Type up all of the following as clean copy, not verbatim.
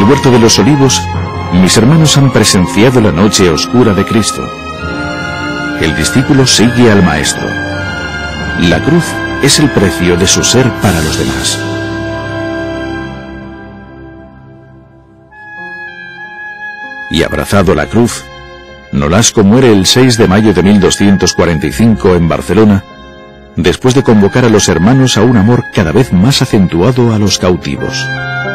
huerto de los Olivos, mis hermanos han presenciado la noche oscura de Cristo. El discípulo sigue al Maestro. La cruz es el precio de su ser para los demás. Y abrazado la cruz, Nolasco muere el 6 de mayo de 1245 en Barcelona, después de convocar a los hermanos a un amor cada vez más acentuado a los cautivos.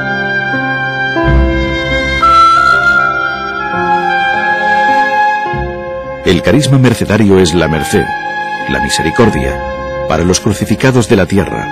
El carisma mercedario es la merced, la misericordia, para los crucificados de la tierra.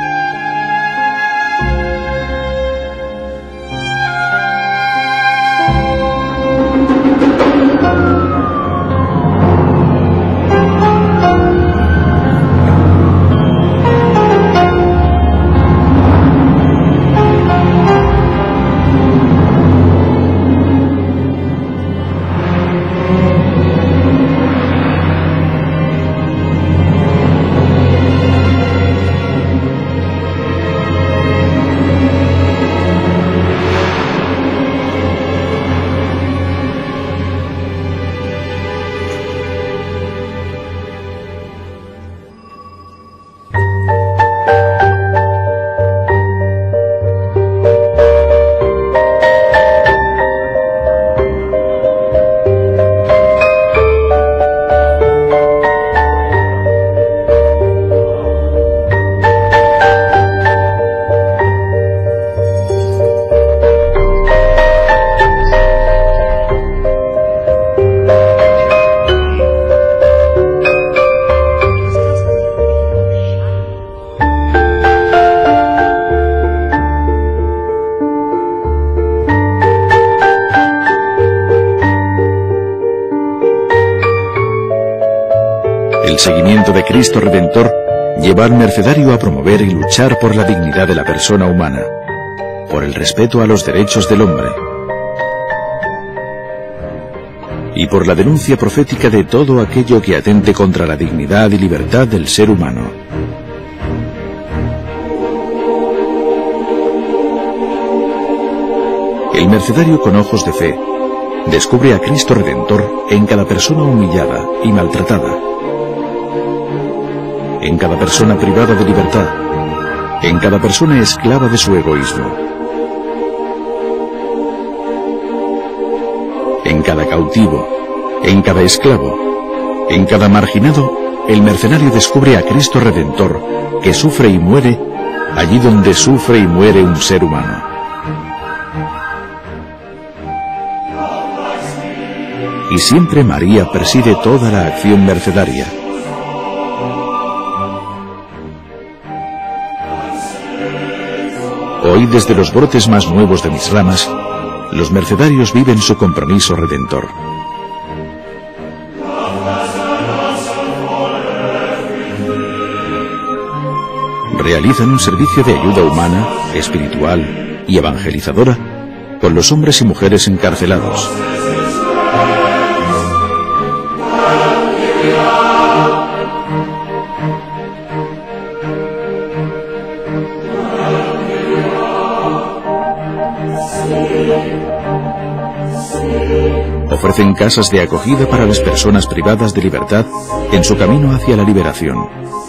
El seguimiento de Cristo Redentor lleva al mercedario a promover y luchar por la dignidad de la persona humana, por el respeto a los derechos del hombre y por la denuncia profética de todo aquello que atente contra la dignidad y libertad del ser humano. El mercedario con ojos de fe descubre a Cristo Redentor en cada persona humillada y maltratada, en cada persona privada de libertad, en cada persona esclava de su egoísmo, en cada cautivo, en cada esclavo, en cada marginado. El mercenario descubre a Cristo Redentor, que sufre y muere allí donde sufre y muere un ser humano. Y siempre María preside toda la acción mercedaria. Hoy, desde los brotes más nuevos de mis ramas, los mercedarios viven su compromiso redentor. Realizan un servicio de ayuda humana, espiritual y evangelizadora con los hombres y mujeres encarcelados. Ofrecen casas de acogida para las personas privadas de libertad en su camino hacia la liberación.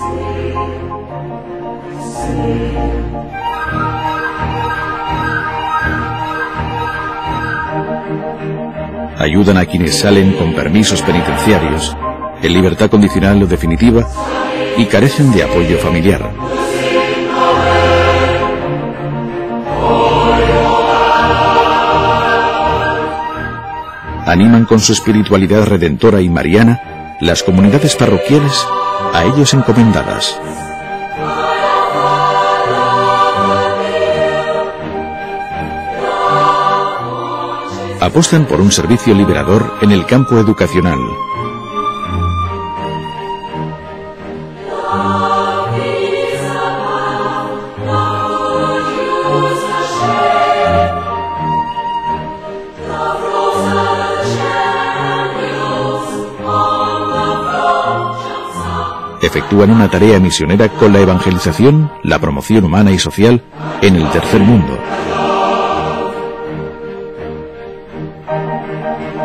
Ayudan a quienes salen con permisos penitenciarios, en libertad condicional o definitiva, y carecen de apoyo familiar. Animan con su espiritualidad redentora y mariana las comunidades parroquiales a ellos encomendadas. Apostan por un servicio liberador en el campo educacional. Efectúan una tarea misionera con la evangelización, la promoción humana y social en el tercer mundo.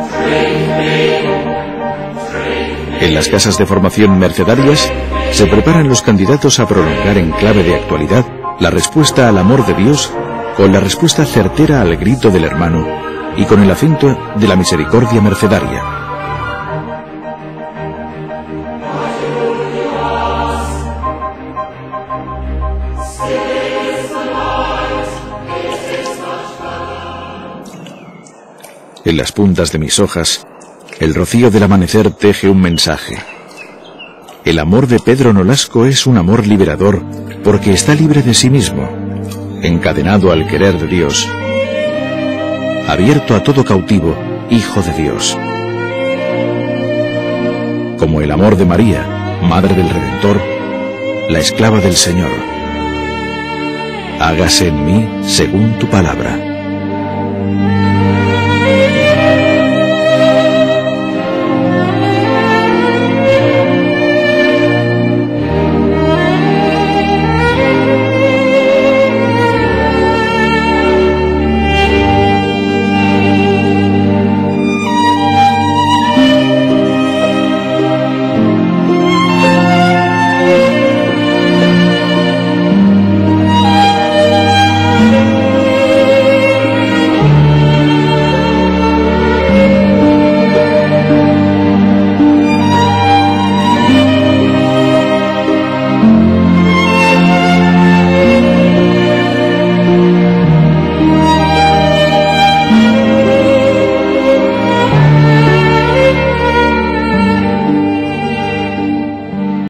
En las casas de formación mercedarias se preparan los candidatos a prolongar en clave de actualidad la respuesta al amor de Dios con la respuesta certera al grito del hermano y con el acento de la misericordia mercedaria. En las puntas de mis hojas, el rocío del amanecer teje un mensaje. El amor de Pedro Nolasco es un amor liberador porque está libre de sí mismo, encadenado al querer de Dios, abierto a todo cautivo, hijo de Dios. Como el amor de María, Madre del Redentor, la esclava del Señor. Hágase en mí según tu palabra.